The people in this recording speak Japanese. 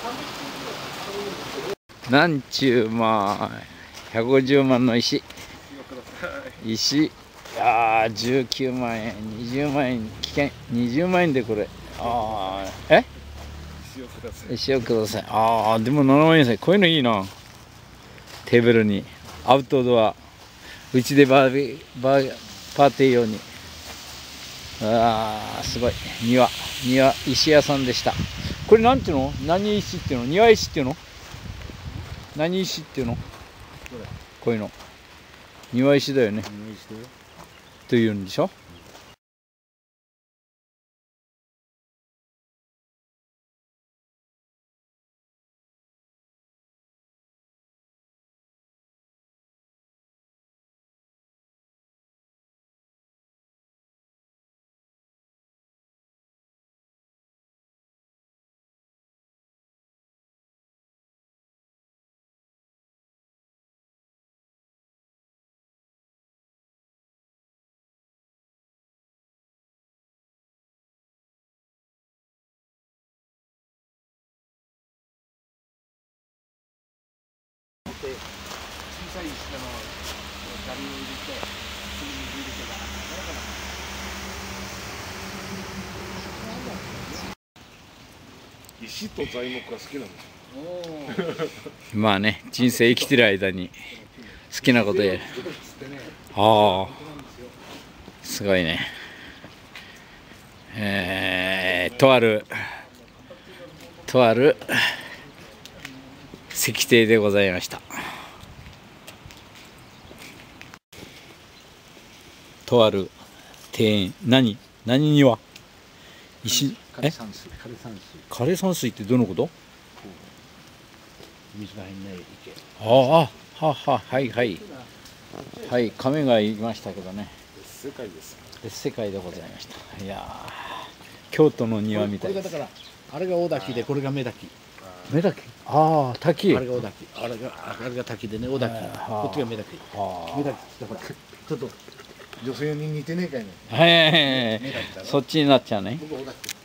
なんちゅうまあ150万の石。ああ19万円、20万円、危険。20万円でこれ。ああ石をください。ああでも7万円ですね。こういうのいいな。テーブルにアウトドア、うちでパーティー用に。ああすごい。庭石屋さんでした。これなんていうの？何石っていうの？庭石っていうの？何石っていうの？こういうの庭石だよね。というんでしょ。小さい石の砂利を入れて、水入れてから。石と材木が好きなんですよ。まあね、人生生きてる間に好きなことやる。ああ、すごいね。とある石庭でございました。とある庭園。何庭？石？枯山水ってどのこと？水が入んない池。ああ、はいはい、亀がいましたけどね。別世界です。別世界でございました。いや京都の庭みたいです。これがだからあれが大滝で、これが目滝。目滝？ああ、滝。あれが大滝。あれが滝でね、大滝。こっちが目滝。目滝だからちょっと女性に似てねえかいね。そっちになっちゃうね。僕大滝。